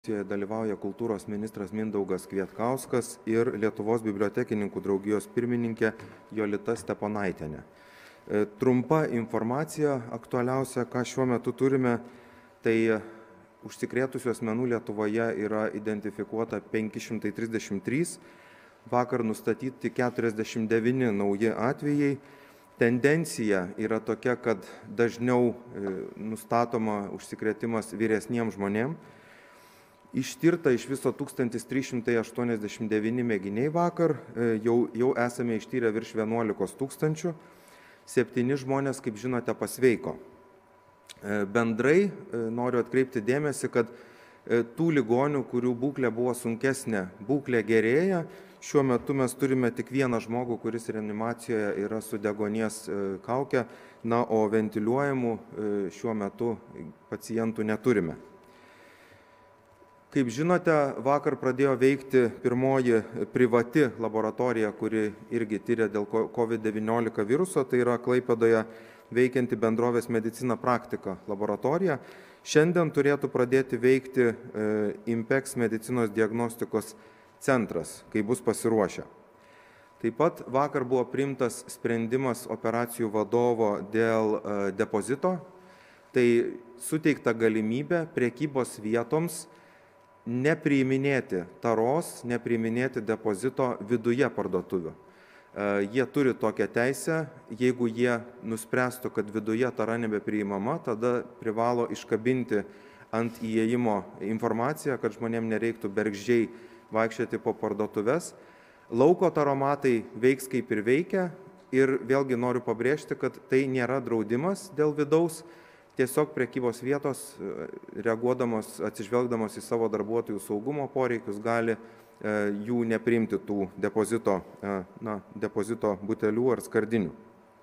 Dalyvauja kultūros ministras Mindaugas Kvietkauskas ir Lietuvos bibliotekininkų draugijos pirmininkė Jolita Steponaitienė. Trumpa informacija aktualiausia, ką šiuo metu turime, tai užsikrėtusių asmenų Lietuvoje yra identifikuota 533, vakar nustatyti 49 nauji atvejai. Tendencija yra tokia, kad dažniau nustatoma užsikrėtimas vyresniems žmonėms. Ištirta iš viso 1389 mėginiai vakar, jau esame ištyrę virš 11 000, 7 žmonės, kaip žinote, pasveiko. Bendrai noriu atkreipti dėmesį, kad tų ligonių, kurių būklė buvo sunkesnė, būklė gerėja. Šiuo metu mes turime tik vieną žmogų, kuris reanimacijoje yra su deguonies kauke, o ventiliuojamų šiuo metu pacientų neturime. Kaip žinote, vakar pradėjo veikti pirmoji privati laboratorija, kuri irgi tyria dėl COVID-19 viruso, tai yra Klaipėdoje veikianti bendrovės Medicina Praktika laboratorija. Šiandien turėtų pradėti veikti Impex medicinos diagnostikos centras, kai bus pasiruošę. Taip pat vakar buvo priimtas sprendimas operacijų vadovo dėl depozito, tai suteikta galimybė prekybos vietoms nepriiminėti taros, nepriiminėti depozito viduje parduotuvių. Jie turi tokią teisę, jeigu jie nuspręstų, kad viduje tara nebepriimama, tada privalo iškabinti ant įėjimo informaciją, kad žmonėms nereiktų bergždžiai vaikščioti po parduotuves. Lauko taromatai veiks kaip ir veikia ir vėlgi noriu pabrėžti, kad tai nėra draudimas dėl vidaus. Tiesiog prekybos vietos, reaguodamos, atsižvelgdamos į savo darbuotojų saugumo poreikius, gali jų nepriimti tų depozito butelių ar skardinių.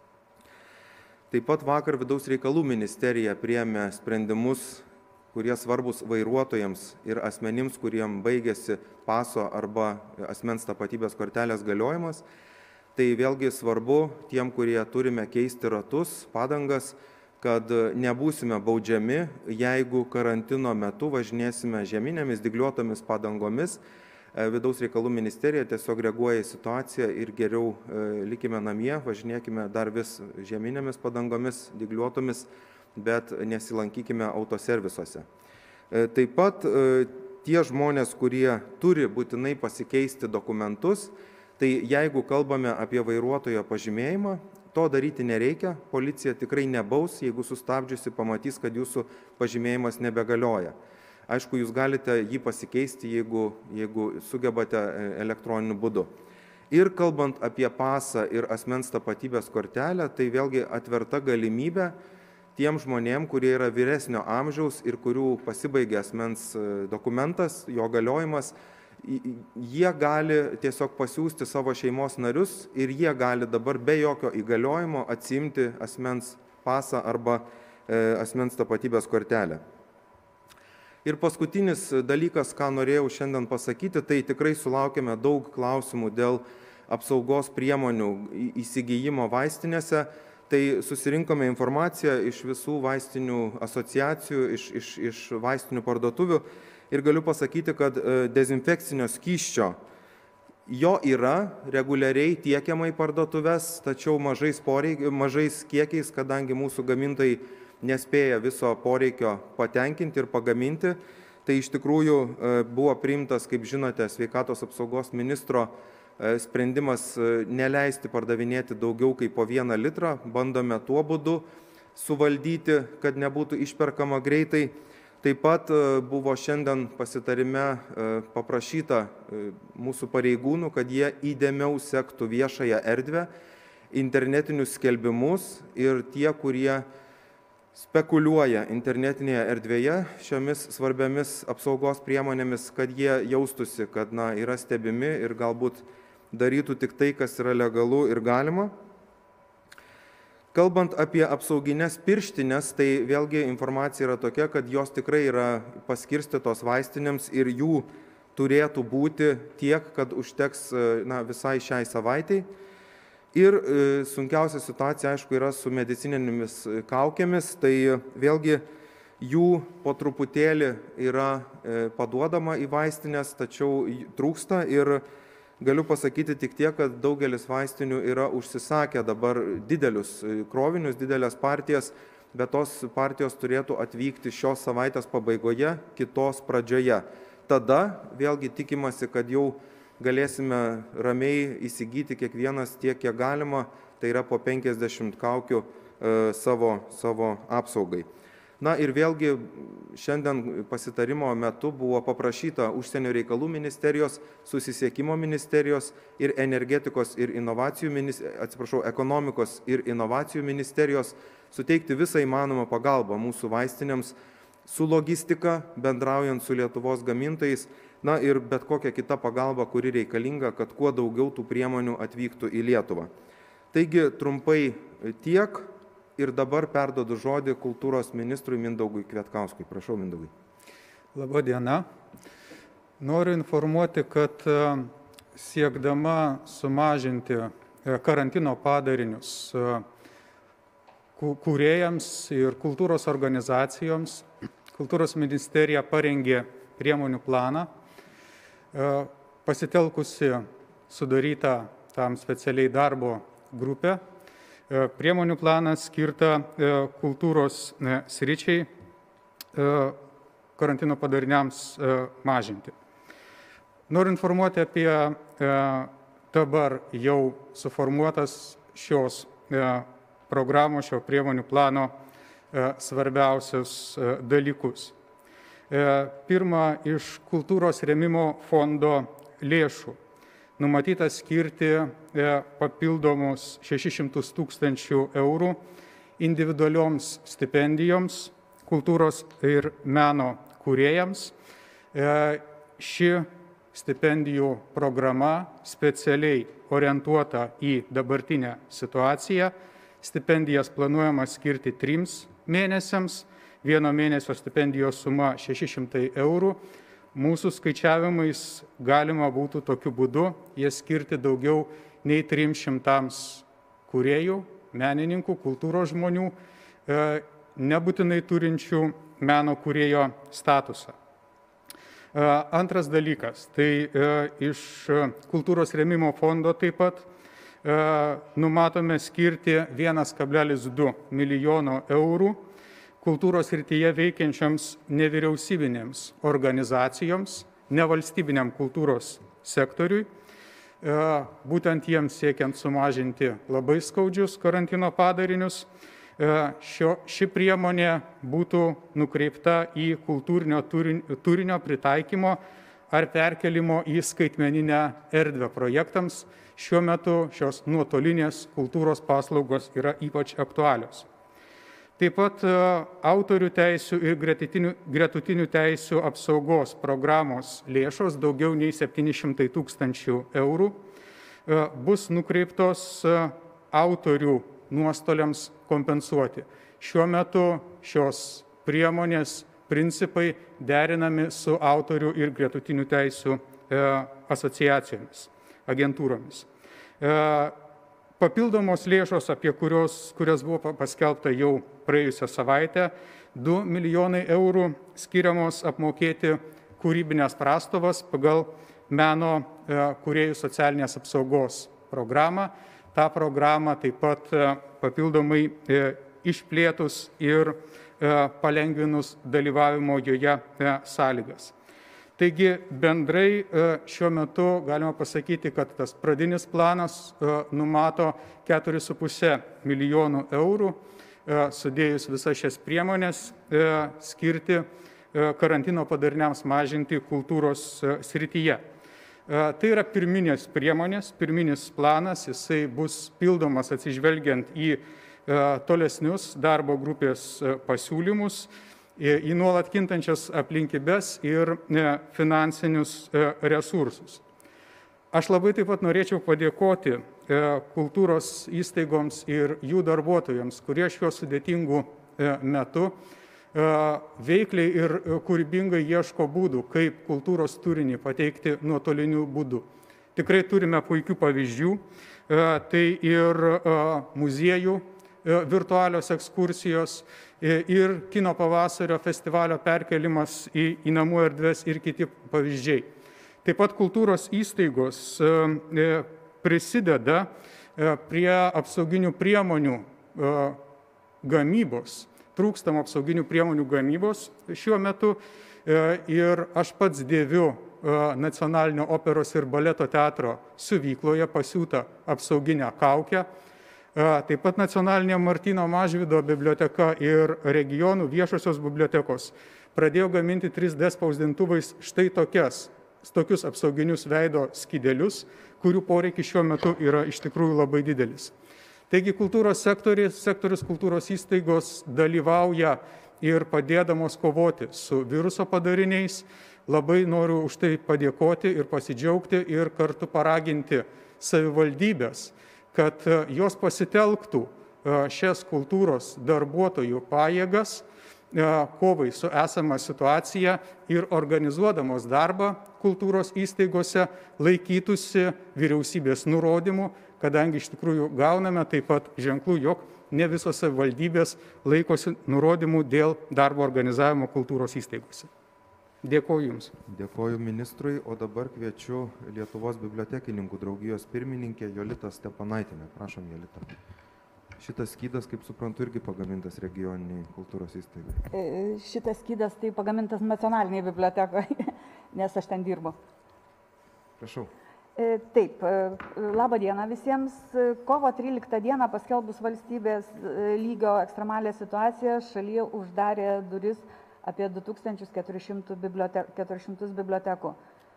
Taip pat vakar Vidaus reikalų ministerija priėmė sprendimus, kurie svarbus vairuotojams ir asmenims, kuriem baigėsi paso arba asmens tapatybės kortelės galiojimas. Tai vėlgi svarbu tiem, kurie turime keisti ratus, padangas, kad nebūsime baudžiami, jeigu karantino metu važinėsime žieminėmis dygliuotomis padangomis. Vidaus reikalų ministerija tiesiog reaguoja į situaciją ir geriau likime namie, važinėkime dar vis žieminėmis padangomis, dygliuotomis, bet nesilankykime autoservisuose. Taip pat tie žmonės, kurie turi būtinai pasikeisti dokumentus, tai jeigu kalbame apie vairuotojo pažymėjimą, to daryti nereikia, policija tikrai nebaus, jeigu sustabdžiusi pamatys, kad jūsų pažymėjimas nebegalioja. Aišku, jūs galite jį pasikeisti, jeigu sugebate elektroniniu būdu. Ir kalbant apie pasą ir asmens tapatybės kortelę, tai vėlgi atverta galimybė tiem žmonėm, kurie yra vyresnio amžiaus ir kurių pasibaigė asmens dokumentas, jo galiojimas, jie gali tiesiog pasiųsti savo šeimos narius ir jie gali dabar be jokio įgaliojimo atsiimti asmens pasą arba asmens tapatybės kortelę. Ir paskutinis dalykas, ką norėjau šiandien pasakyti, tai tikrai sulaukėme daug klausimų dėl apsaugos priemonių įsigijimo vaistinėse. Tai susirinkome informaciją iš visų vaistinių asociacijų, iš vaistinių parduotuvių. Ir galiu pasakyti, kad dezinfekcinio skysčio jo yra reguliariai tiekiama į parduotuves, tačiau mažais kiekiais, kadangi mūsų gamintojai nespėja viso poreikio patenkinti ir pagaminti. Tai iš tikrųjų buvo priimtas, kaip žinote, sveikatos apsaugos ministro sprendimas neleisti pardavinėti daugiau kaip po 1 litrą. Bandome tuo būdu suvaldyti, kad nebūtų išperkama greitai. Taip pat buvo šiandien pasitarime paprašyta mūsų pareigūnų, kad jie įdėmiau sektų viešąją erdvę, internetinius skelbimus ir tie, kurie spekuliuoja internetinėje erdvėje šiomis svarbiamis apsaugos priemonėmis, kad jie jaustųsi, kad yra stebimi ir galbūt darytų tik tai, kas yra legalu ir galima. Kalbant apie apsauginės pirštinės, tai vėlgi informacija yra tokia, kad jos tikrai yra paskirstytos vaistinėms ir jų turėtų būti tiek, kad užteks visai šiai savaitai. Ir sunkiausia situacija, aišku, yra su medicininėmis kaukėmis. Tai vėlgi Jų po truputėlį yra paduodama į vaistinės, tačiau trūksta ir galiu pasakyti tik tiek, kad daugelis vaistinių yra užsisakę dabar didelius krovinius, didelės partijas, bet tos partijos turėtų atvykti šios savaitės pabaigoje, kitos pradžioje. Tada vėlgi tikimasi, kad jau galėsime ramiai įsigyti kiekvienas tiek, kiek galima, tai yra po 50 kaukių savo apsaugai. Na ir vėlgi šiandien pasitarimo metu buvo paprašyta Užsienio reikalų ministerijos, Susisiekimo ministerijos ir Energetikos ir inovacijų ekonomikos ir inovacijų ministerijos suteikti visą įmanomą pagalbą mūsų vaistinėms su logistika, bendraujant su Lietuvos gamintojais, na ir bet kokia kita pagalba, kuri reikalinga, kad kuo daugiau tų priemonių atvyktų į Lietuvą. Taigi trumpai tiek. Ir dabar perduodu žodį kultūros ministrui Mindaugui Kvietkauskui. Prašau, Mindaugai. Labą dieną. Noriu informuoti, kad siekdama sumažinti karantino padarinius kūrėjams ir kultūros organizacijoms, Kultūros ministerija parengė priemonių planą, pasitelkusi sudarytą tam specialiai darbo grupę. Priemonių planas skirta kultūros sričiai karantino padariniams mažinti. Noriu informuoti apie dabar jau suformuotas šios programos, šio priemonių plano svarbiausius dalykus. Pirma, iš kultūros rėmimo fondo lėšų numatyta skirti papildomus 600 000 eurų individualioms stipendijoms kultūros ir meno kūrėjams. Ši stipendijų programa specialiai orientuota į dabartinę situaciją. Stipendijas planuojama skirti 3 mėnesiams, 1 mėnesio stipendijos suma 600 eurų. Mūsų skaičiavimais galima būtų tokiu būdu jie skirti daugiau nei 300 kūrėjų, menininkų, kultūros žmonių, nebūtinai turinčių meno kūrėjo statusą. Antras dalykas, tai iš kultūros rėmimo fondo taip pat numatome skirti 1,2 milijono eurų kultūros srityje veikiančioms nevyriausybinėms organizacijoms, nevalstybiniam kultūros sektoriui, būtent jiems siekiant sumažinti labai skaudžius karantino padarinius. Ši priemonė būtų nukreipta į kultūrinio turinio pritaikymo ar perkelimo į skaitmeninę erdvę projektams. Šiuo metu šios nuotolinės kultūros paslaugos yra ypač aktualios. Taip pat autorių teisių ir gretutinių teisių apsaugos programos lėšos daugiau nei 700 000 eurų bus nukreiptos autorių nuostoliams kompensuoti. Šiuo metu šios priemonės principai derinami su autorių ir gretutinių teisių asociacijomis, agentūromis. Papildomos lėšos, apie kurias buvo paskelbta jau praėjusią savaitę, 2 milijonai eurų skiriamos apmokėti kūrybinės prastovas pagal meno kūrėjų socialinės apsaugos programą. Ta programa taip pat papildomai išplėtus ir palengvinus dalyvavimo joje sąlygas. Taigi bendrai šiuo metu galima pasakyti, kad tas pradinis planas numato 4,5 milijonų eurų, sudėjus visas šias priemonės, skirti karantino padariniams mažinti kultūros srityje. Tai yra pirminės priemonės, pirminis planas, jisai bus pildomas atsižvelgiant į tolesnius darbo grupės pasiūlymus, į nuolat kintančias aplinkybes ir finansinius resursus. Aš labai taip pat norėčiau padėkoti kultūros įstaigoms ir jų darbuotojams, kurie šiuo sudėtingu metu veikliai ir kūrybingai ieško būdų, kaip kultūros turinį pateikti nuotoliniu būdu. Tikrai turime puikių pavyzdžių, tai ir muziejų virtualios ekskursijos ir kino pavasario festivalio perkelimas į namų erdves ir kiti pavyzdžiai. Taip pat kultūros įstaigos prisideda prie apsauginių priemonių gamybos, trūkstamų apsauginių priemonių gamybos šiuo metu ir aš pats dėviu Nacionalinio operos ir baleto teatro siuvykloje pasiūtą apsauginę kaukę. Taip pat Nacionalinė Martyno Mažvydo biblioteka ir regionų viešosios bibliotekos pradėjo gaminti 3D spausdintuvais štai tokius apsauginius veido skydelius, kurių poreikis šiuo metu yra iš tikrųjų labai didelis. Taigi kultūros sektorius kultūros įstaigos dalyvauja ir padėdamos kovoti su viruso padariniais. Labai noriu už tai padėkoti ir pasidžiaugti ir kartu paraginti savivaldybės, kad jos pasitelktų šias kultūros darbuotojų pajėgas kovai su esama situacija ir organizuodamos darbą kultūros įstaigose laikytųsi vyriausybės nurodymų, kadangi iš tikrųjų gauname taip pat ženklų, jog ne visos savivaldybės laikosi nurodymų dėl darbo organizavimo kultūros įstaigose. Dėkoju Jums. Dėkoju ministrui, o dabar kviečiu Lietuvos bibliotekininkų draugijos pirmininkę Jolitą Stepanaitienę. Prašom, Jolita. Šitas skydas, kaip suprantu, irgi pagamintas regioniniai kultūros įstaigai. Šitas skydas tai pagamintas nacionaliniai bibliotekoje, nes aš ten dirbu. Prašau. Taip, labą dieną visiems. Kovo 13 dieną paskelbus valstybės lygio ekstremalią situaciją šalyje uždarė duris apie 2400 bibliotekų.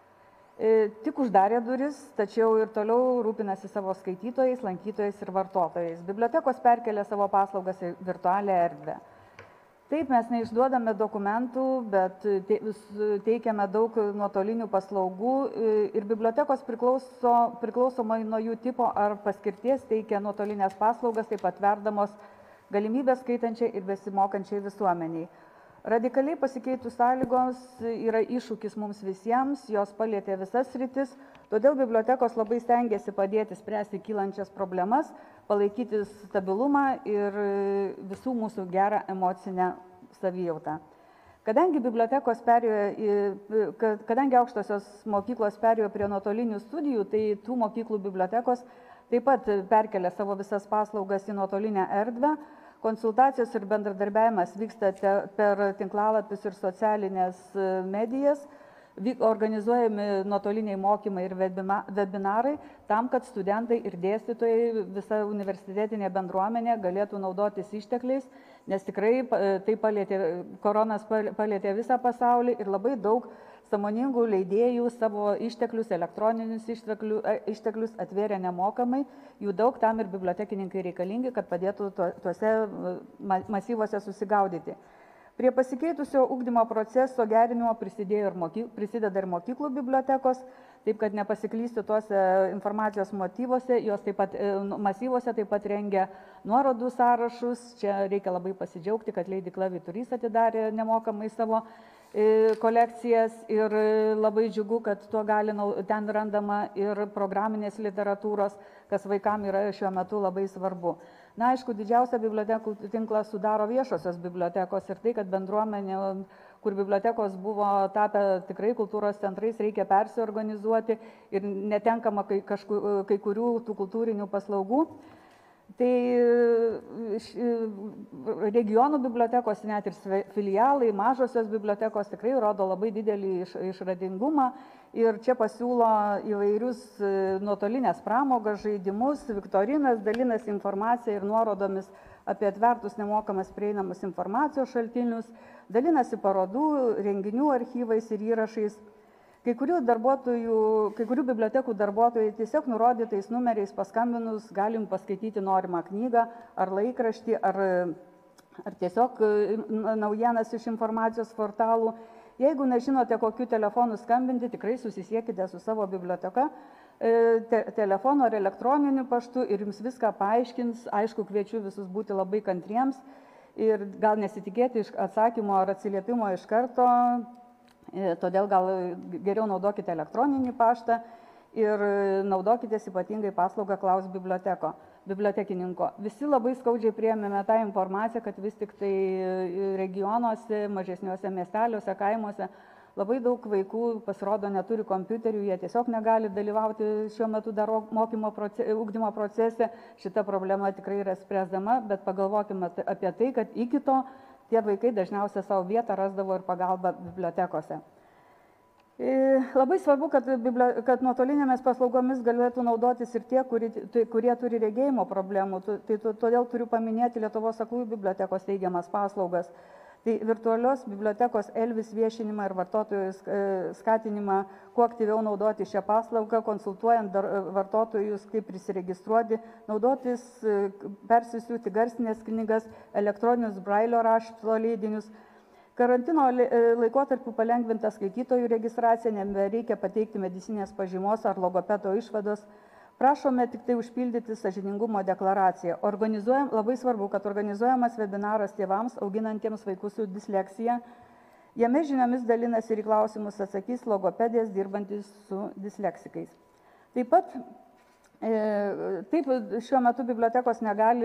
Tik uždarė duris, tačiau ir toliau rūpinasi savo skaitytojais, lankytojais ir vartotojais. Bibliotekos perkelia savo paslaugas į virtualią erdvę. Taip, mes neišduodame dokumentų, bet teikiame daug nuotolinių paslaugų ir bibliotekos priklausomai nuo jų tipo ar paskirties teikia nuotolinės paslaugas, taip atverdamos galimybės skaitančiai ir besimokančiai visuomeniai. Radikaliai pasikeitus sąlygos yra iššūkis mums visiems, jos palietė visas sritis, todėl bibliotekos labai stengiasi padėti spręsti kylančias problemas, palaikyti stabilumą ir visų mūsų gerą emocinę savijautą. Kadangi aukštosios mokyklos perėjo prie nuotolinių studijų, tai tų mokyklų bibliotekos taip pat perkelia savo visas paslaugas į nuotolinę erdvę. Konsultacijos ir bendradarbiavimas vyksta per tinklalapius ir socialinės medijas, organizuojami nuotoliniai mokymai ir webinarai tam, kad studentai ir dėstytojai, visa universitetinė bendruomenė galėtų naudotis ištekliais, nes tikrai koronas palietė visą pasaulį ir labai daug sąmoningų leidėjų savo išteklius, elektroninius išteklius atvėrė nemokamai. Jų daug, tam ir bibliotekininkai reikalingi, kad padėtų tuose masyvuose susigaudyti. Prie pasikeitusio ugdymo proceso gerinimo prisideda ir mokyklų bibliotekos, taip kad nepasiklysti tuose informacijos masyvuose taip pat rengia nuorodų sąrašus. Čia reikia labai pasidžiaugti, kad leidykla Vyturys atidarė nemokamai savo kolekcijas ir labai džiugu, kad ten randama ir programinės literatūros, kas vaikam yra šiuo metu labai svarbu. Na, aišku, didžiausią bibliotekų tinklą sudaro viešosios bibliotekos ir tai, kad bendruomenė, kur bibliotekos buvo tapę tikrai kultūros centrais, reikia persiorganizuoti ir netenkama kai kurių tų kultūrinių paslaugų. Tai regionų bibliotekos, net ir filialai, mažosios bibliotekos tikrai rodo labai didelį išradingumą ir čia pasiūlo įvairius nuotolinės pramogas, žaidimus, viktorinas, dalinasi informacija ir nuorodomis apie atvertus nemokamas prieinamus informacijos šaltinius, dalinasi parodų, renginių archyvais ir įrašais. Kai kurių bibliotekų darbuotojai tiesiog nurodytais numeriais paskambinus galim paskaityti norimą knygą ar laikraštį, ar tiesiog naujienas iš informacijos portalų. Jeigu nežinote, kokiu telefonu skambinti, tikrai susisiekite su savo biblioteka telefonu ar elektroniniu paštu ir jums viską paaiškins. Aišku, kviečiu visus būti labai kantriems ir gal nesitikėti atsakymo ar atsiliepimo iš karto. Todėl gal geriau naudokite elektroninį paštą ir naudokitės ypatingai paslaugą Klaus biblioteko. bibliotekininko. Visi labai skaudžiai priėmėme tą informaciją, kad vis tik tai regionuose, mažesniuose miesteliuose, kaimuose labai daug vaikų pasirodo neturi kompiuterių, jie tiesiog negali dalyvauti šiuo metu dar ugdymo procese. Šita problema tikrai yra spręsdama, bet pagalvokime apie tai, kad iki to tie vaikai dažniausiai savo vietą rasdavo ir pagalbą bibliotekose. Labai svarbu, kad nuotolinėmis paslaugomis galėtų naudotis ir tie, kurie turi regėjimo problemų. Todėl turiu paminėti Lietuvos aklųjų bibliotekos teigiamas paslaugas. Tai virtualios bibliotekos Elvis viešinimą ir vartotojų skatinimą kuo aktyviau naudoti šią paslaugą, konsultuojant vartotojus, kaip prisiregistruoti, naudotis, persisiųsti garsinės knygas, elektroninius brailio rašto leidinius. Karantino laikotarpiu palengvinta skaitytojų registracija, nebereikia pateikti medicinės pažymos ar logopedo išvados. Prašome tik tai užpildyti sąžiningumo deklaraciją. Labai svarbu, kad organizuojamas webinaras tėvams auginantiems vaikus su disleksija. Jame žiniomis dalinasi ir į klausimus atsakys logopedės dirbantis su disleksikais. Taip pat šiuo metu bibliotekos negali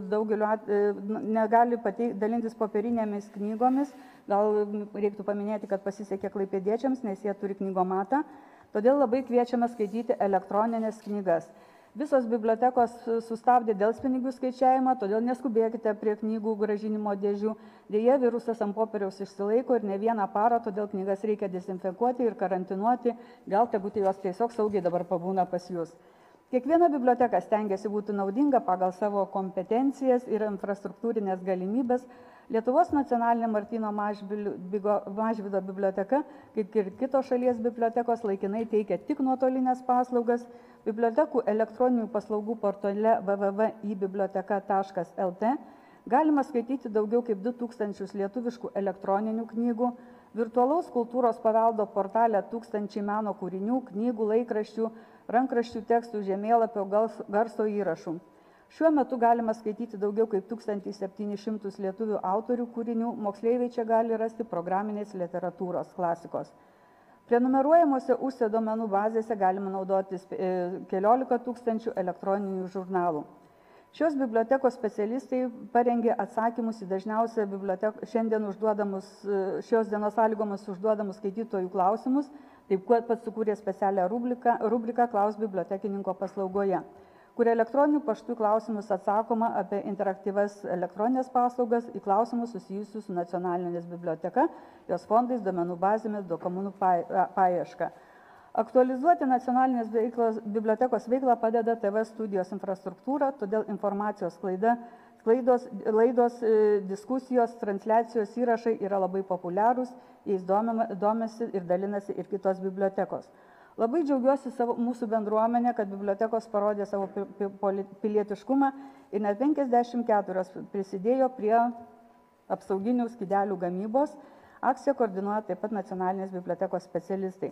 dalintis popierinėmis knygomis. Gal reiktų paminėti, kad pasisekė klaipėdiečiams, nes jie turi knygomatą. Todėl labai kviečiame skaityti elektroninės knygas. Visos bibliotekos sustabdė delspinigių skaičiavimą, todėl neskubėkite prie knygų grąžinimo dėžių. Deja, virusas ant popieriaus išsilaiko ir ne vieną parą, todėl knygas reikia dezinfekuoti ir karantinuoti. Gal tegul jos tiesiog saugiai dabar pabūna pas jūs. Kiekviena biblioteka stengiasi būti naudinga pagal savo kompetencijas ir infrastruktūrinės galimybės. Lietuvos nacionalinė Martyno Mažvydo biblioteka, kaip ir kitos šalies bibliotekos, laikinai teikia tik nuotolinės paslaugas. Bibliotekų elektroninių paslaugų portale www.ibiblioteka.lt galima skaityti daugiau kaip 2000 lietuviškų elektroninių knygų, virtualaus kultūros paveldo portale 1000 meno kūrinių, knygų, laikraščių, rankraščių tekstų, žemėlapio, garso įrašų. Šiuo metu galima skaityti daugiau kaip 1700 lietuvių autorių kūrinių, moksleiviai čia gali rasti programinės literatūros klasikos. Prenumeruojamuose užsienio duomenų bazėse galima naudotis 14 000 elektroninių žurnalų. Šios bibliotekos specialistai parengė atsakymus į dažniausiai šiandien šios dienos sąlygomis užduodamus skaitytojų klausimus, taip pat sukūrė specialią rubriką Klaus bibliotekininko paslaugoje, kur elektroniniu paštu klausimus atsakoma apie interaktyvas elektroninės paslaugas į klausimus susijusius su nacionalinės biblioteka, jos fondais, duomenų bazėmis, dokumentų paieška. Aktualizuoti nacionalinės bibliotekos veiklą padeda TV studijos infrastruktūra, todėl informacijos laidos, diskusijos, transliacijos įrašai yra labai populiarūs, jais domisi ir dalinasi ir kitos bibliotekos. Labai džiaugiuosi mūsų bendruomenė, kad bibliotekos parodė savo pilietiškumą ir net 54 prisidėjo prie apsauginių skydelių gamybos. Akciją koordinuoja taip pat nacionalinės bibliotekos specialistai.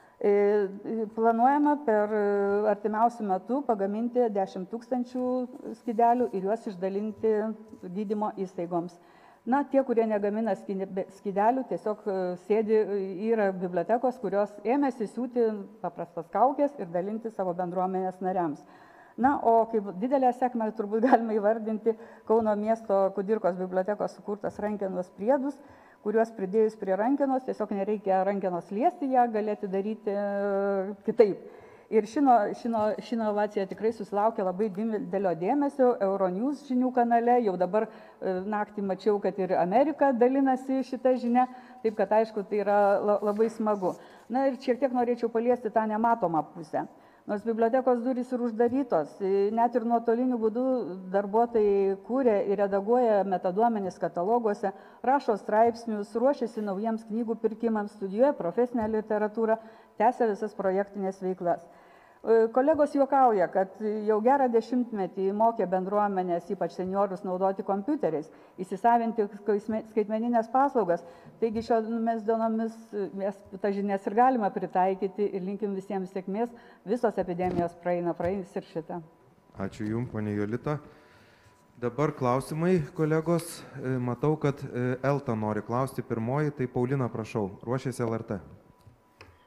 Planuojama per artimiausių metų pagaminti 10 000 skydelių ir juos išdalinti gydymo įstaigoms. Tie, kurie negamina skydelių, tiesiog yra bibliotekos, kurios ėmėsi siūti paprastas kaukės ir dalinti savo bendruomenės nariams. O kaip didelę sėkmę turbūt galima įvardinti Kauno miesto Kudirkos bibliotekos sukurtas rankenos priedus, kuriuos pridėjus prie rankenos, tiesiog nereikia rankenos liesti, ją galėti daryti kitaip. Ir ši inovacija tikrai susilaukė labai didelio dėmesio Euronews žinių kanale. Jau dabar naktį mačiau, kad ir Amerika dalinasi šitą žinią, taip kad aišku, tai yra labai smagu. Ir šiek tiek norėčiau paliesti tą nematomą pusę. Nors bibliotekos durys ir uždarytos, net ir nuotoliniu būdu darbuotojai kūrė ir redaguoja metaduomenis kataloguose, rašo straipsnius, ruošiasi naujiems knygų pirkimams, studijuoja profesinę literatūrą, tęsia visas projektinės veiklas. Kolegos juokauja, kad jau gerą 10-metį mokė bendruomenės, ypač seniorus, naudoti kompiuteriais, įsisavinti skaitmeninės paslaugas. Taigi šiomis dienomis mes tą žinias ir galima pritaikyti ir linkim visiems sėkmės. Visos epidemijos praeis ir šitą. Ačiū Jums, ponia Jolita. Dabar klausimai, kolegos. Matau, kad Elta nori klausti pirmoji, tai Paulina, prašau, ruošiasi LRT.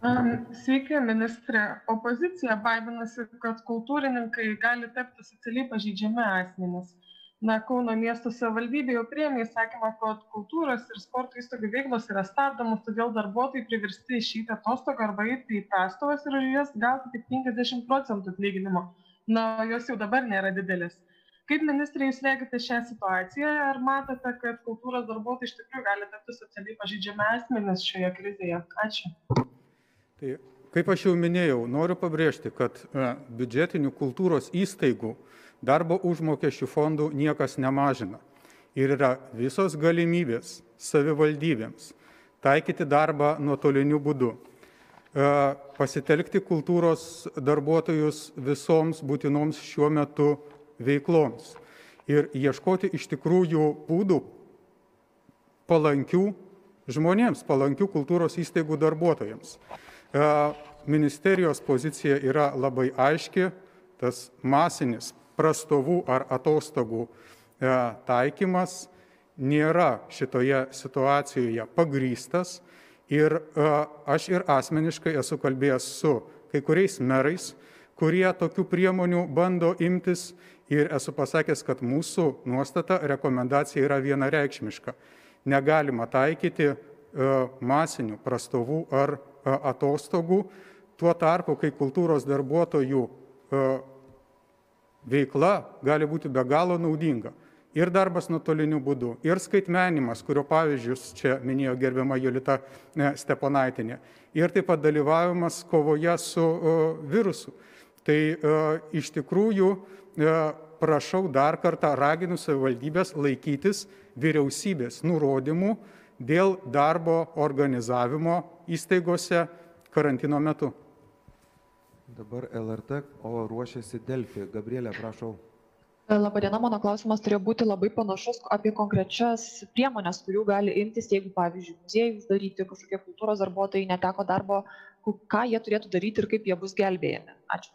Sveiki, ministrė. Opozicija baiminasi, kad kultūrininkai gali tapti socialiai pažeidžiami asmenys. Kauno miesto savivaldybė jau priėmė įsakymą, kad kultūros ir sporto įstaigų veiklos yra stabdomos, todėl darbuotojai priversti išeiti atostogų arba eiti į prastovas ir už jas gauti tik 50% atlyginimo. Jos jau dabar nėra didelis. Kaip ministrė jūs regite šią situaciją? Ar matote, kad kultūros darbuotojai iš tikrųjų gali tapti socialiai pažeidžiami asmenys šioje krizėje? Ačiū. Tai, kaip aš jau minėjau, noriu pabrėžti, kad biudžetinių kultūros įstaigų darbo užmokesčių fondų niekas nemažina. Ir yra visos galimybės savivaldybėms taikyti darbą nuotoliniu būdu, pasitelkti kultūros darbuotojus visoms būtinoms šiuo metu veikloms ir ieškoti iš tikrųjų būdų palankių žmonėms, palankių kultūros įstaigų darbuotojams. Ministerijos pozicija yra labai aiški, tas masinis prastovų ar atostogų taikymas nėra šitoje situacijoje pagrįstas ir aš ir asmeniškai esu kalbėjęs su kai kuriais merais, kurie tokių priemonių bando imtis ir esu pasakęs, kad mūsų nuostata, rekomendacija yra vienareikšmiška. Negalima taikyti masinių prastovų ar atostogų, tuo tarpu, kai kultūros darbuotojų veikla gali būti be galo naudinga. Ir darbas nuotoliniu būdu, ir skaitmenimas, kurio pavyzdžius čia minėjo gerbiama Jolita Steponaitinė, ir taip pat dalyvavimas kovoje su virusu. Tai iš tikrųjų prašau dar kartą raginu savivaldybės laikytis vyriausybės nurodymų dėl darbo organizavimo įstaigose karantino metu. Dabar LRT, o ruošiasi Delfi. Gabrielė, prašau. Labadiena, mano klausimas turėjo būti labai panašus apie konkrečias priemonės, kurių gali imtis, jeigu, pavyzdžiui, muziejai uždaryti, kažkokie kultūros darbuotojai neteko darbo, ką jie turėtų daryti ir kaip jie bus gelbėjami. Ačiū.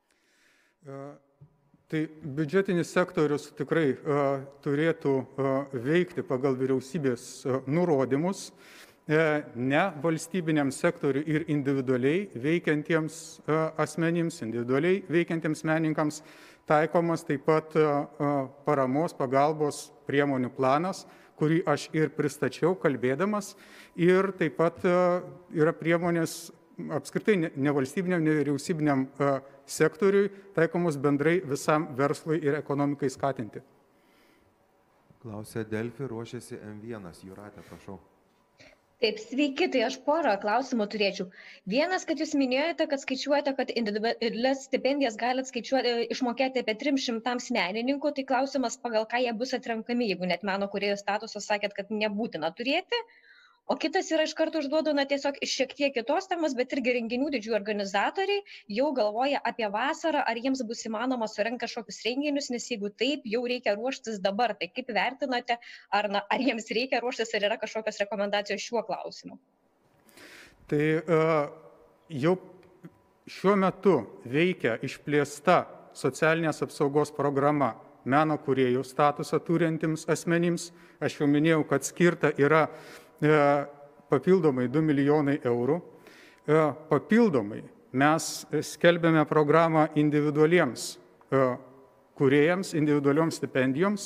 Tai biudžetinis sektorius tikrai turėtų veikti pagal vyriausybės nurodymus, ne valstybiniam sektoriui ir individualiai veikiantiems asmenims, individualiai veikiantiems menininkams taikomas taip pat paramos pagalbos priemonių planas, kurį aš ir pristačiau kalbėdamas, ir taip pat yra priemonės apskritai nevalstybiniam, nevyriausybiniam sektoriui taikomos bendrai visam verslui ir ekonomikai skatinti. Klausia Delfi, ruošiasi M1. Jūratė, prašau. Taip, sveiki, tai aš porą klausimų turėčiau. Vienas, kad jūs minėjote, kad skaičiuojate, kad individualias stipendijas galite išmokėti apie 300 menininkų, tai klausimas, pagal ką jie bus atrenkami, jeigu net meno kūrėjo statusą sakėt, kad nebūtina turėti. O kitas yra iš karto užduodu, tiesiog šiek tiek kitos temos, bet irgi renginių didžiųjų organizatoriai jau galvoja apie vasarą, ar jiems bus įmanoma surengti kažkokius renginius, nes jeigu taip, jau reikia ruoštis dabar. Tai kaip vertinate, ar jiems reikia ruoštis, ar yra kažkokios rekomendacijos šiuo klausimu? Tai jau šiuo metu veikia išplėsta socialinės apsaugos programa meno kūrėjų statusą turintiems asmenims. Aš jau minėjau, kad skirta yra papildomai 2 milijonai eurų. Papildomai mes skelbėme programą individualiems kūrėjams, individualioms stipendijoms,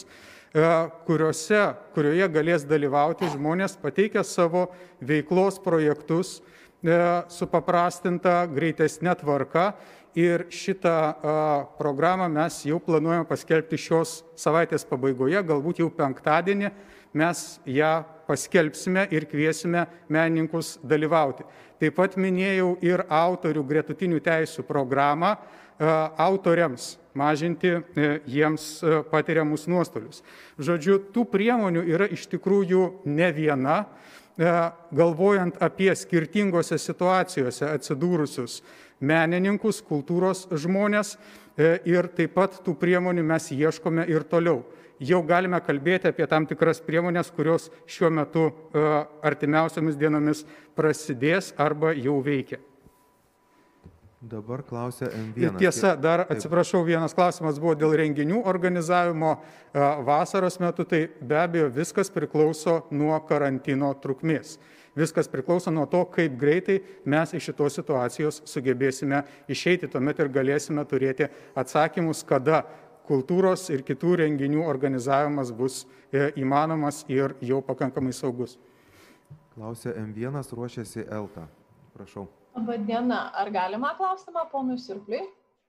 kurioje galės dalyvauti žmonės pateikę savo veiklos projektus supaprastinta greitesnė tvarka. Ir šitą programą mes jau planuojame paskelbti šios savaitės pabaigoje, galbūt jau penktadienį mes ją paskelbsime ir kviesime menininkus dalyvauti. Taip pat minėjau ir autorių gretutinių teisių programą autoriams mažinti jiems patiriamus nuostolius. Žodžiu, tų priemonių yra iš tikrųjų ne viena, galvojant apie skirtingose situacijose atsidūrusius menininkus, kultūros žmonės, ir taip pat tų priemonių mes ieškome ir toliau. Jau galime kalbėti apie tam tikras priemonės, kurios šiuo metu artimiausiamis dienomis prasidės arba jau veikia. Dabar klausia M1. Tiesa, dar atsiprašau, vienas klausimas buvo dėl renginių organizavimo vasaros metu, tai be abejo viskas priklauso nuo karantino trukmės. Viskas priklauso nuo to, kaip greitai mes iš šitos situacijos sugebėsime išeiti, tuomet ir galėsime turėti atsakymus, kada kultūros ir kitų renginių organizavimas bus įmanomas ir jau pakankamai saugus. Klausė M1, ruošiasi Elta. Prašau. Labadiena, ar galima klausimą ponui Surpliui?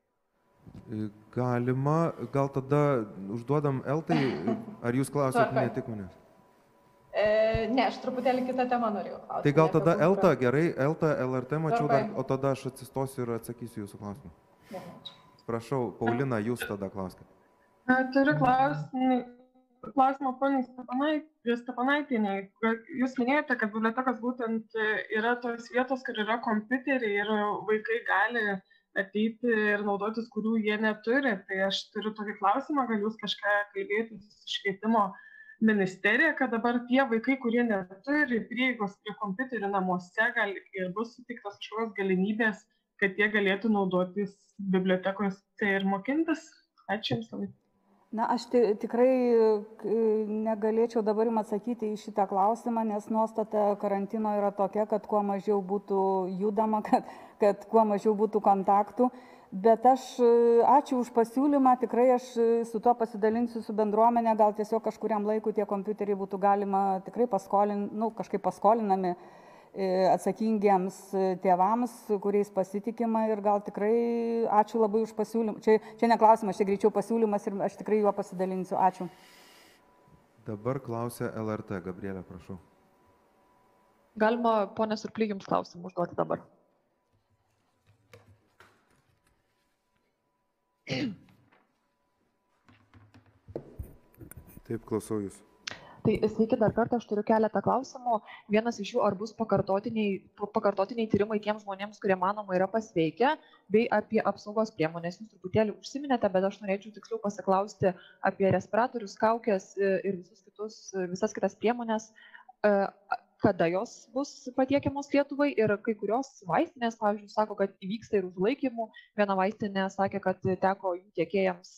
Galima, gal tada užduodam Eltai, ar jūs klausėte ne tik manęs? Ne, aš truputėlį kitą temą norėjau klausyti. Tai gal tada Elta, gerai, Elta, LRT mačiau dar, o tada aš atsistosiu ir atsakysiu jūsų klausimą. Prašau, Paulina, jūs tada klauskite. Turiu klausimą poniai Stepanaitienei. Jūs minėjote, kad bibliotekos būtent yra tos vietos, kur yra kompiuteriai ir vaikai gali ateiti ir naudotis, kurių jie neturi. Tai aš turiu tokį klausimą, gal jūs kažką kalbėjote su švietimo ministerija, kad dabar tie vaikai, kurie neturi prieigos prie kompiuterių namuose, gal ir bus suteiktos kažkokios galimybės, kad jie galėtų naudotis bibliotekose ir mokintis. Ačiū Jums labai. Na, aš tikrai negalėčiau dabar jums atsakyti į šitą klausimą, nes nuostata karantino yra tokia, kad kuo mažiau būtų judama, kad kuo mažiau būtų kontaktų. Bet ačiū už pasiūlymą, tikrai aš su tuo pasidalinsiu su bendruomenė, gal tiesiog kažkuriam laikui tie kompiuteriai būtų galima tikrai kažkaip paskolinami atsakingiems tėvams, kuriais pasitikima ir gal tikrai ačiū labai už pasiūlymą. Čia ne klausimas, čia greičiau pasiūlymas ir aš tikrai juo pasidalinsiu. Ačiū. Dabar klausia LRT. Gabrielė, prašau. Galima, ponė Surply, jums klausimą užduoti dabar. Taip, klausau jūs. Tai sveiki dar kartą, aš turiu keletą klausimų. Vienas iš jų, ar bus pakartotiniai tyrimai tiems žmonėms, kurie manoma yra pasveikę, bei apie apsaugos priemonės. Jūs truputėlį užsiminėte, bet aš norėčiau tiksliau pasiklausti apie respiratorius, kaukės ir visas kitas priemonės. Kada jos bus patiekiamos Lietuvai ir kai kurios vaistinės, pavyzdžiui, sako, kad įvyksta ir užlaikymų. Viena vaistinė sakė, kad teko jų tiekėjams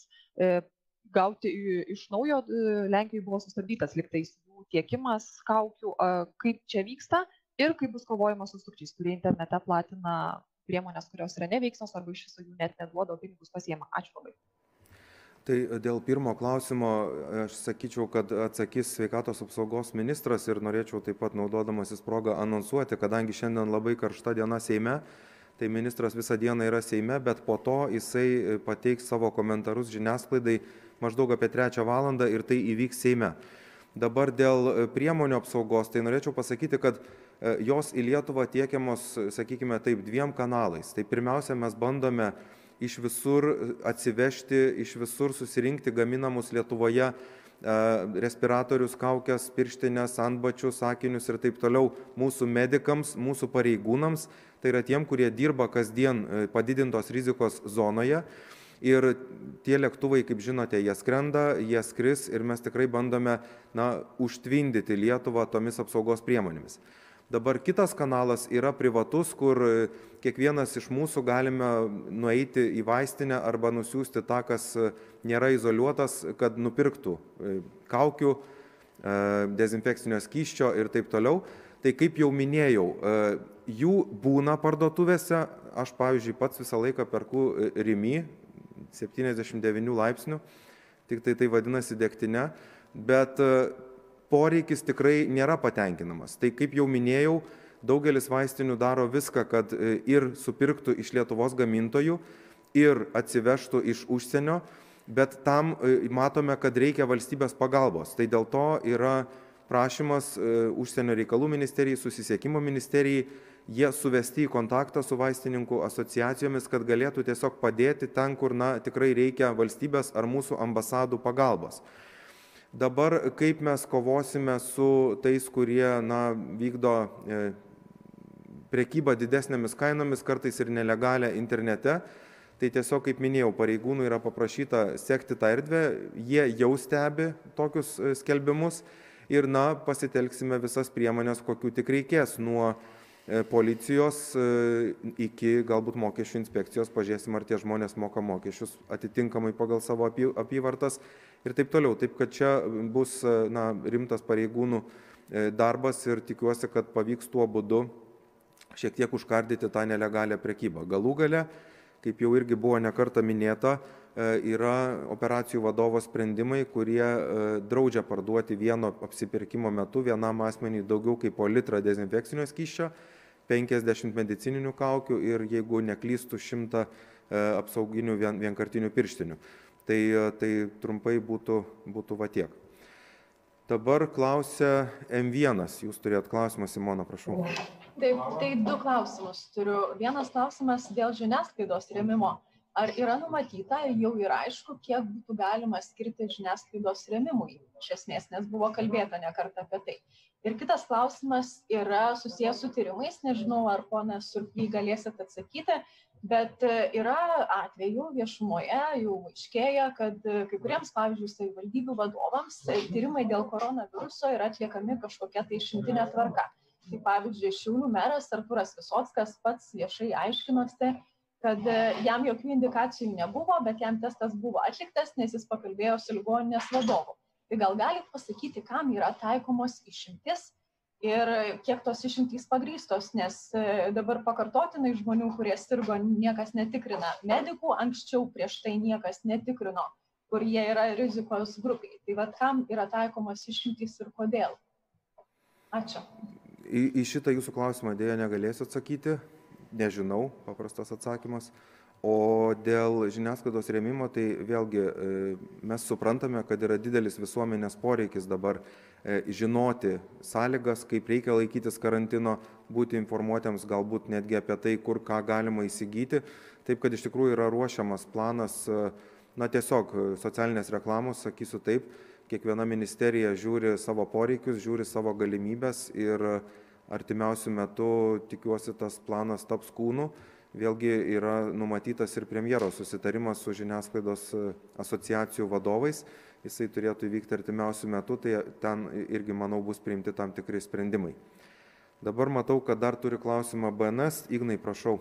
gauti iš naujo, Lenkijoje buvo sustabdytas liktais jų tiekimas kaukių, kaip čia vyksta ir kaip bus kovojama su sukčiais, kurie internete platina priemonės, kurios yra neveiksnos arba iš viso jų net neduoda, o pinigus pasiema. Ačiū labai. Tai dėl pirmo klausimo aš sakyčiau, kad atsakys sveikatos apsaugos ministras ir norėčiau taip pat naudodamasis progą anonsuoti, kadangi šiandien labai karšta diena Seime, tai ministras visą dieną yra Seime, bet po to jisai pateiks savo komentarus žiniasklaidai maždaug apie 3 valandą ir tai įvyks Seime. Dabar dėl priemonių apsaugos, tai norėčiau pasakyti, kad jos į Lietuvą tiekiamos, sakykime taip, 2 kanalais. Tai pirmiausia, mes bandome iš visur atsivežti, iš visur susirinkti gaminamus Lietuvoje respiratorius, kaukės, pirštinės, antbačius, akinius ir taip toliau mūsų medikams, mūsų pareigūnams. Tai yra tiem, kurie dirba kasdien padidintos rizikos zonoje. Ir tie lėktuvai, kaip žinote, jie skrenda, jie skris ir mes tikrai bandome užtvindyti Lietuvą tomis apsaugos priemonėmis. Dabar kitas kanalas yra privatus, kur kiekvienas iš mūsų galime nueiti į vaistinę arba nusiųsti tą, kas nėra izoliuotas, kad nupirktų kaukių, dezinfekcinio skysčio ir taip toliau. Tai kaip jau minėjau, jų būna parduotuvėse, aš pavyzdžiui pats visą laiką perku Rimi, 79 laipsnių, tik tai vadinasi degtinė, bet poreikis tikrai nėra patenkinamas. Tai kaip jau minėjau, daugelis vaistinių daro viską, kad ir supirktų iš Lietuvos gamintojų, ir atsivežtų iš užsienio, bet tam matome, kad reikia valstybės pagalbos. Tai dėl to yra prašymas užsienio reikalų ministerijai, susisiekimo ministerijai, jie suvesti į kontaktą su vaistininkų asociacijomis, kad galėtų tiesiog padėti ten, kur tikrai reikia valstybės ar mūsų ambasadų pagalbos. Dabar kaip mes kovosime su tais, kurie vykdo prekybą didesnėmis kainomis, kartais ir nelegalią internete, tai tiesiog, kaip minėjau, pareigūnų yra paprašyta sekti tą erdvę, jie jau stebi tokius skelbimus ir pasitelksime visas priemonės, kokių tik reikės, nuo policijos iki galbūt mokesčių inspekcijos, pažiūrėsim, ar tie žmonės moka mokesčius atitinkamai pagal savo apyvartas ir taip toliau. Taip, kad čia bus rimtas pareigūnų darbas ir tikiuosi, kad pavyks tuo būdu šiek tiek užkardyti tą nelegalią prekybą. Galų gale, kaip jau irgi buvo nekarta minėta, yra operacijų vadovo sprendimai, kurie draudžia parduoti vieno apsipirkimo metu vienam asmeniui daugiau kaip po litrą dezinfekcinio skysčio, 50 medicininių kaukių ir, jeigu neklystų, 100 apsauginių vienkartinių pirštinių. Tai trumpai būtų va tiek. Dabar klausia M1. Jūs turėjot klausimą, Simona, prašau. Taip, tai 2 klausimus turiu. Vienas klausimas dėl žiniasklaidos rėmimo. Ar yra numatyta ir jau yra aišku, kiek būtų galima skirti žiniasklaidos rėmimui iš esmės, nes buvo kalbėta ne kartą apie tai. Ir kitas klausimas yra susijęs su tyrimais, nežinau, ar ponas Surply galėsit atsakyti, bet yra atvejų viešumoje, jau aiškėja, kad kai kuriems, pavyzdžiui, savivaldybių vadovams tyrimai dėl koronaviruso yra atliekami kažkokia tai išimtinė tvarka. Tai pavyzdžiui, Šiaulių meras Artūras Visockas pats viešai aiškinosi, kad jam jokių indikacijų nebuvo, bet jam testas buvo atliktas, nes jis pakalbėjo su ligoninės vadovu. Tai gal galit pasakyti, kam yra taikomos išimtis ir kiek tos išimtys pagrįstos, nes dabar pakartotinai žmonių, kurie sirgo, niekas netikrina. Medikų anksčiau prieš tai niekas netikrino, kur jie yra rizikos grupiai. Tai vad, kam yra taikomos išimtys ir kodėl? Ačiū. Į šitą jūsų klausimą dėja negalėsiu atsakyti. Nežinau, paprastas atsakymas. O dėl žiniasklaidos rėmimo, tai vėlgi mes suprantame, kad yra didelis visuomenės poreikis dabar žinoti sąlygas, kaip reikia laikytis karantino, būti informuotiems galbūt netgi apie tai, kur ką galima įsigyti. Taip, kad iš tikrųjų yra ruošiamas planas, tiesiog socialinės reklamos, sakysiu taip, kiekviena ministerija žiūri savo poreikius, žiūri savo galimybės ir artimiausių metų, tikiuosi, tas planas taps kūnu. Vėlgi yra numatytas ir premjero susitarimas su žiniasklaidos asociacijų vadovais. Jisai turėtų įvykti artimiausių metų, tai ten irgi, manau, bus priimti tam tikri sprendimai. Dabar matau, kad dar turi klausimą BNS. Ignai, prašau.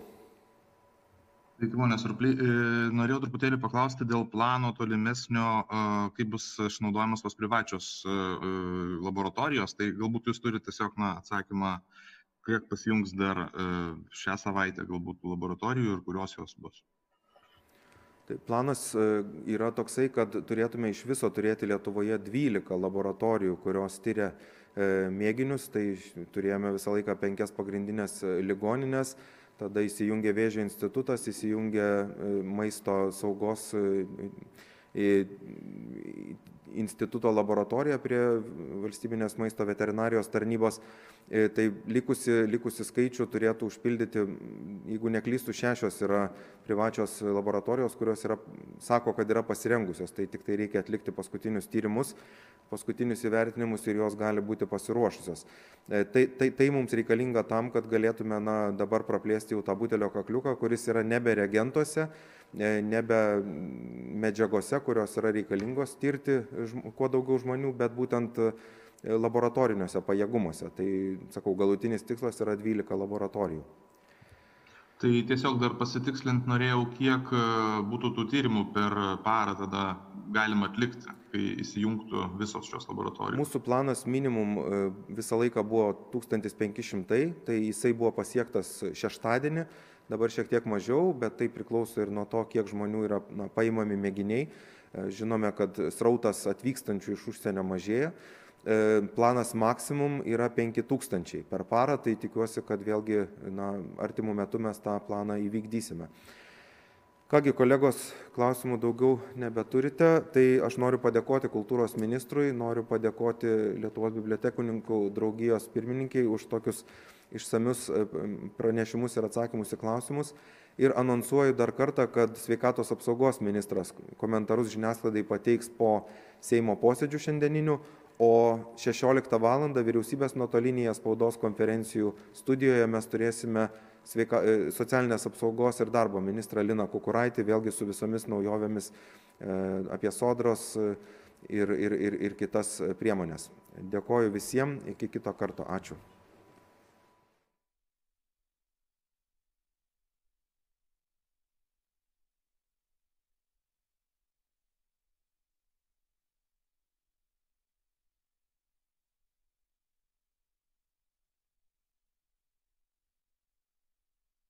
Sveiki, ponas Surply. Norėjau truputėlį paklausti dėl plano tolimesnio, kaip bus išnaudojamas tos privačios laboratorijos. Tai galbūt jūs turite tiesiog atsakymą, kiek pasijungs dar šią savaitę galbūt laboratorijų ir kurios jos bus. Tai planas yra toksai, kad turėtume iš viso turėti Lietuvoje 12 laboratorijų, kurios tyria mėginius. Tai turėjome visą laiką 5 pagrindinės ligoninės. Tada įsijungė Vėžio institutas, įsijungė maisto saugos instituto laboratorija prie valstybinės maisto veterinarijos tarnybos. Tai likusi skaičių turėtų užpildyti, jeigu neklystų, 6 yra privačios laboratorijos, kurios sako, kad yra pasirengusios. Tai tik tai reikia atlikti paskutinius tyrimus, paskutinius įvertinimus ir jos gali būti pasiruošusios. Tai mums reikalinga tam, kad galėtume dabar praplėsti jau tą butelio kakliuką, kuris yra nebe reagentuose, nebe medžiagose, kurios yra reikalingos tirti kuo daugiau žmonių, bet būtent laboratoriniuose pajėgumuose. Tai, sakau, galutinis tikslas yra 12 laboratorijų. Tai tiesiog dar pasitikslint norėjau, kiek būtų tų tyrimų per parą tada galima atlikti, kai įsijungtų visos šios laboratorijos. Mūsų planas minimum visą laiką buvo 1500, tai jisai buvo pasiektas šeštadienį, dabar šiek tiek mažiau, bet tai priklauso ir nuo to, kiek žmonių yra paimami mėginiai. Žinome, kad srautas atvykstančių iš užsienio mažėja. Planas maksimum yra 5000 per parą, tai tikiuosi, kad vėlgi artimų metų mes tą planą įvykdysime. Kągi, kolegos, klausimų daugiau nebeturite, tai aš noriu padėkoti kultūros ministrui, noriu padėkoti Lietuvos bibliotekininkų draugijos pirmininkiai už tokius išsamius pranešimus ir atsakymus į klausimus. Ir anonsuoju dar kartą, kad sveikatos apsaugos ministras komentarus žiniasklaidai pateiks po Seimo posėdžių šiandieninių, o 16 val. Vyriausybės nuotolinėje spaudos konferencijų studijoje mes turėsime socialinės apsaugos ir darbo ministrą Liną Kukuraitį, vėlgi su visomis naujovėmis apie sodros ir kitas priemonės. Dėkoju visiems, iki kito karto. Ačiū.